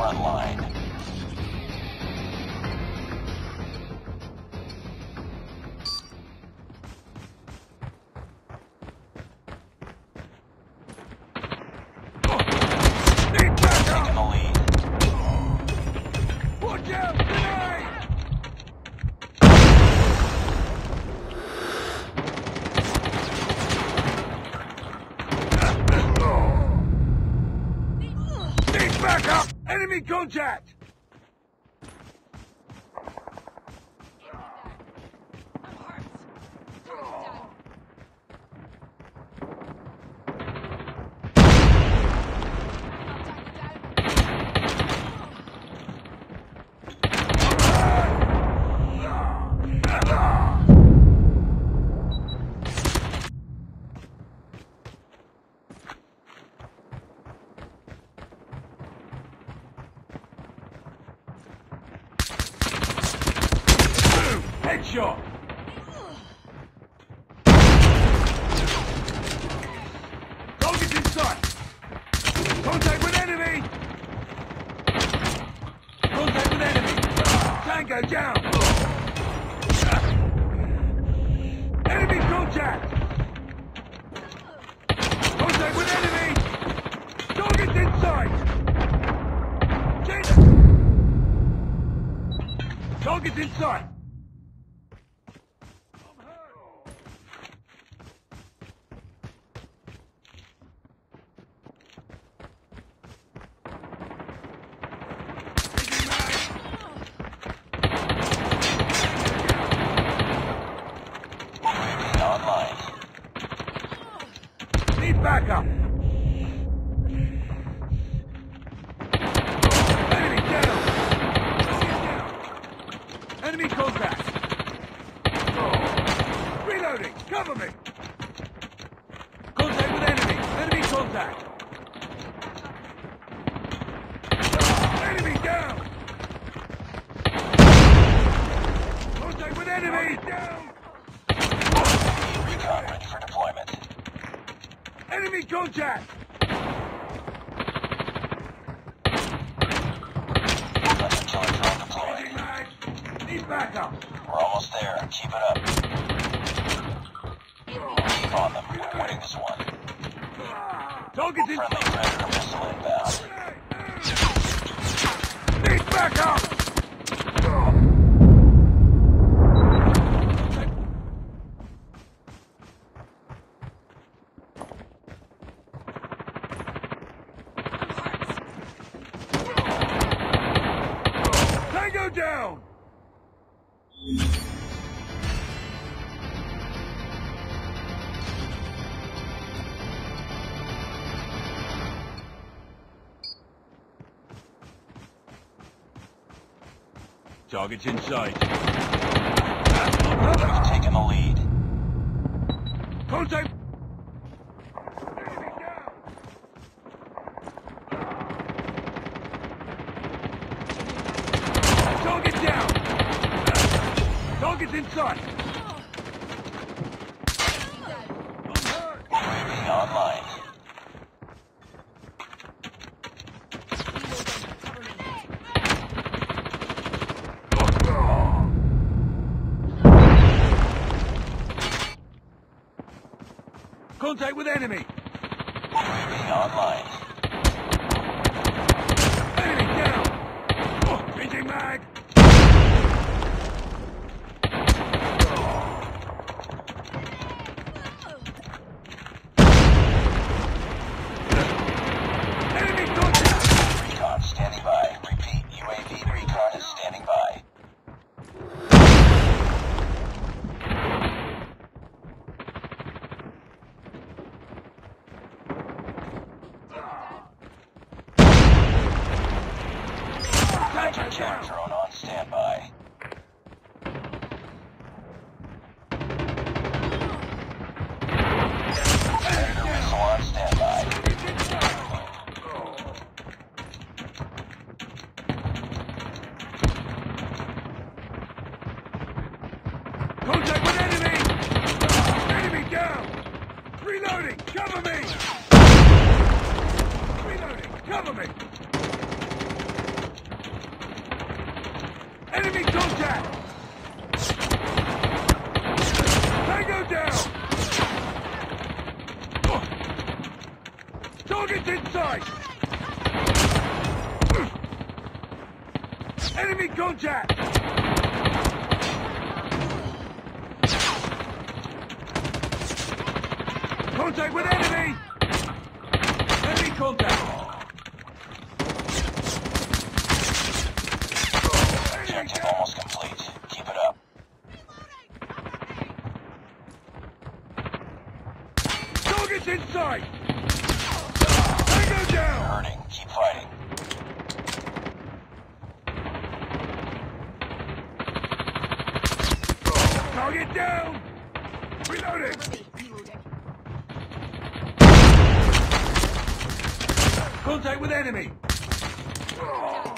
front line. Taking the lead. Watch out! Grenade! Need backup! Enemy contact! Headshot! Target's in sight! Contact with enemy! Contact with enemy! Tango down! Enemy contact! Contact with enemy! Target's in sight! Target's in sight! Need backup! Enemy down! Enemy contact! Reloading! Cover me! Contact with enemy! Enemy contact! Enemy down! Contact with enemy! Down! Recon ready for deployment. Enemy contact! Hunter killer drone deployed. Changing mag! Need backup! We're almost there. Keep it up. Keep on them. We're winning this one. Target's in Friendly Predator missile inbound. Need backup! Tango down! Target's in sight. We've taken the lead. Contact! Target down! Target's in sight! UAV online. Contact with enemy! UAV online. Enemy down! Oh, changing mag! Enemy contact! Recon standing by. Repeat. UAV recon is standing by. Hunter killer drone on standby. Predator missile on standby. Contact with enemy! Enemy down! Reloading! Cover me! Reloading! Cover me! Enemy contact! Tango down! Target's in sight! Enemy contact! Contact with enemy! Enemy contact! Objective almost complete. Keep it up. Target's in sight! Tango down! Hurting. Keep fighting. Target down! Reloading! Contact with enemy!